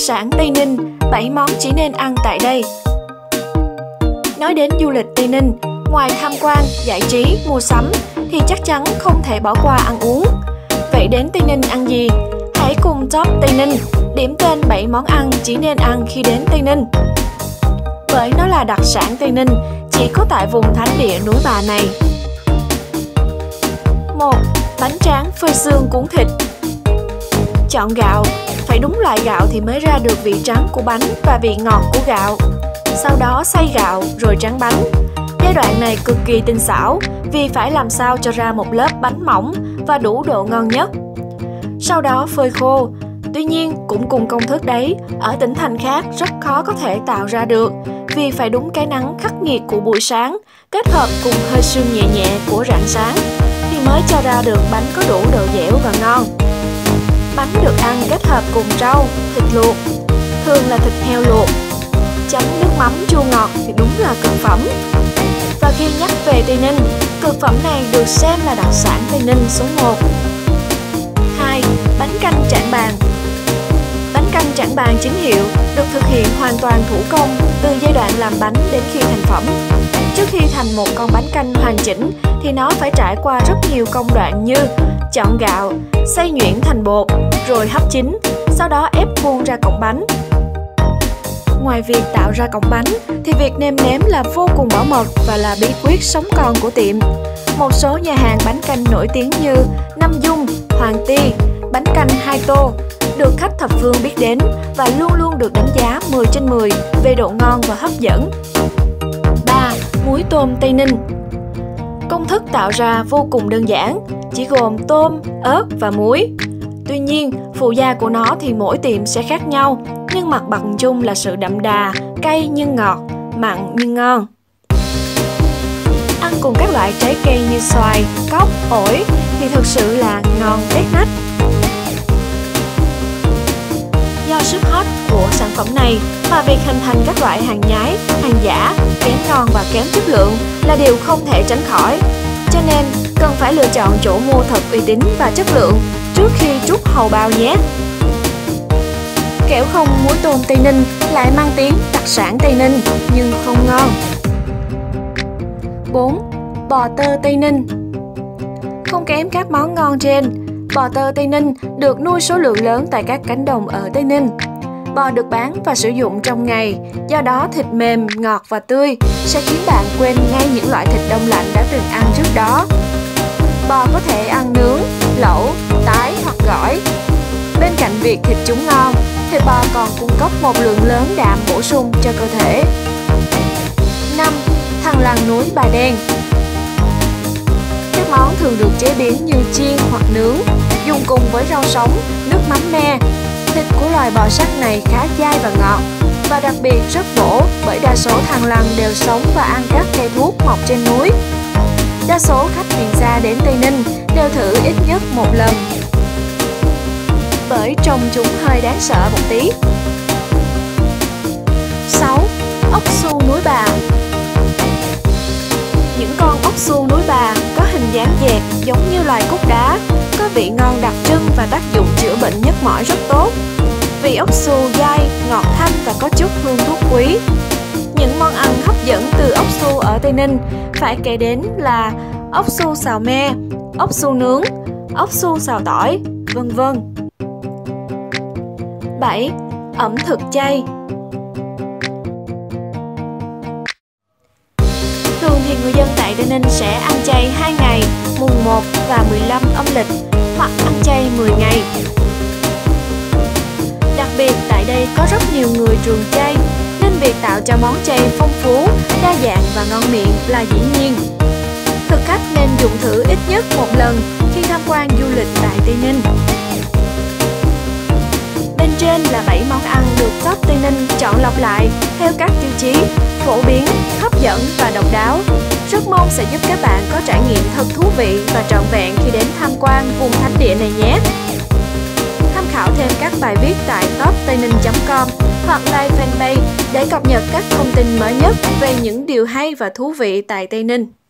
sản Tây Ninh, 7 món chỉ nên ăn tại đây. Nói đến du lịch Tây Ninh, ngoài tham quan, giải trí, mua sắm thì chắc chắn không thể bỏ qua ăn uống. Vậy đến Tây Ninh ăn gì? Hãy cùng Top Tây Ninh điểm tên 7 món ăn chỉ nên ăn khi đến Tây Ninh. Bởi nó là đặc sản Tây Ninh, chỉ có tại vùng thánh địa núi Bà này. 1. Bánh tráng phơi xương cuốn thịt. Chọn gạo, phải đúng loại gạo thì mới ra được vị trắng của bánh và vị ngọt của gạo. Sau đó xay gạo rồi tráng bánh. Giai đoạn này cực kỳ tinh xảo vì phải làm sao cho ra một lớp bánh mỏng và đủ độ ngon nhất. Sau đó phơi khô. Tuy nhiên cũng cùng công thức đấy, ở tỉnh thành khác rất khó có thể tạo ra được vì phải đúng cái nắng khắc nghiệt của buổi sáng kết hợp cùng hơi sương nhẹ nhẹ của rạng sáng thì mới cho ra được bánh có đủ độ dẻo và ngon. Bánh được ăn kết hợp cùng rau, thịt luộc, thường là thịt heo luộc, chấm nước mắm chua ngọt thì đúng là cực phẩm. Và khi nhắc về Tây Ninh, cực phẩm này được xem là đặc sản Tây Ninh số 1. 2. Bánh canh Trảng Bàng. Bánh canh Trảng Bàng chính hiệu được thực hiện hoàn toàn thủ công từ giai đoạn làm bánh đến khi thành phẩm. Trước khi thành một con bánh canh hoàn chỉnh thì nó phải trải qua rất nhiều công đoạn như chọn gạo, xay nhuyễn thành bột, rồi hấp chín, sau đó ép khuôn ra cọng bánh. Ngoài việc tạo ra cọng bánh thì việc nêm nếm là vô cùng bảo mật và là bí quyết sống còn của tiệm. Một số nhà hàng bánh canh nổi tiếng như Nam Dung, Hoàng Ti, bánh canh 2 tô được khách thập phương biết đến và luôn luôn được đánh giá 10 trên 10 về độ ngon và hấp dẫn. 3. Muối tôm Tây Ninh. Công thức tạo ra vô cùng đơn giản, chỉ gồm tôm, ớt và muối. Tuy nhiên, phụ gia của nó thì mỗi tiệm sẽ khác nhau, nhưng mặt bằng chung là sự đậm đà, cay nhưng ngọt, mặn nhưng ngon. Ăn cùng các loại trái cây như xoài, cóc, ổi thì thực sự là ngon tét nách. Do sức hot của sản phẩm này và việc hình thành các loại hàng nhái, hàng giả, kém ngon và kém chất lượng là điều không thể tránh khỏi. Cho nên, cần phải lựa chọn chỗ mua thật uy tín và chất lượng trước khi trút hầu bao nhé. Kẻo không muối tôm Tây Ninh lại mang tiếng đặc sản Tây Ninh nhưng không ngon. 4. Bò tơ Tây Ninh. Không kém các món ngon trên, bò tơ Tây Ninh được nuôi số lượng lớn tại các cánh đồng ở Tây Ninh. Bò được bán và sử dụng trong ngày, do đó thịt mềm, ngọt và tươi sẽ khiến bạn quên ngay những loại thịt đông lạnh đã từng ăn trước đó. Bò có thể ăn nướng, lẩu, tái hoặc gỏi. Bên cạnh việc thịt chúng ngon, thịt bò còn cung cấp một lượng lớn đạm bổ sung cho cơ thể. 5. Thằn lằn núi Bà Đen. Các món thường được chế biến như chiên hoặc nướng, dùng cùng với rau sống, nước mắm me. Thịt của loài bò sắt này khá dai và ngọt, và đặc biệt rất bổ bởi đa số thằn lằn đều sống và ăn các cây thuốc mọc trên núi. Đa số khách miền xa đến Tây Ninh đều thử ít nhất một lần, bởi trông chúng hơi đáng sợ một tí. 6. Ốc su núi Bà. Những con ốc su núi Bà có hình dáng dẹt giống như loài cúc đá, có vị ngon đặc trưng và tác dụng chữa bệnh nhức mỏi rất tốt. Vị ốc su dai, ngọt thanh và có chút hương thuốc quý. Những món ăn hấp dẫn từ ốc su ở Tây Ninh phải kể đến là ốc su xào me, ốc su nướng, ốc su xào tỏi, vân vân. 7. Ẩm thực chay. Thường thì người dân tại Tây Ninh sẽ ăn chay 2 ngày, mùng 1 và 15 âm lịch, hoặc ăn chay 10 ngày. Đặc biệt tại đây có rất nhiều người trường chay, nên việc tạo cho món chay phong phú, đa dạng và ngon miệng là dĩ nhiên. Thực khách nên dùng thử ít nhất một lần khi tham quan du lịch tại Tây Ninh. Bên trên là 7 món ăn được Top Tây Ninh chọn lọc lại theo các tiêu chí phổ biến, hấp dẫn và độc đáo. Rất mong sẽ giúp các bạn có trải nghiệm thật thú vị và trọn vẹn khi đến tham quan vùng thánh địa này nhé. Tham khảo thêm các bài viết tại toptayninh.com hoặc like fanpage để cập nhật các thông tin mới nhất về những điều hay và thú vị tại Tây Ninh.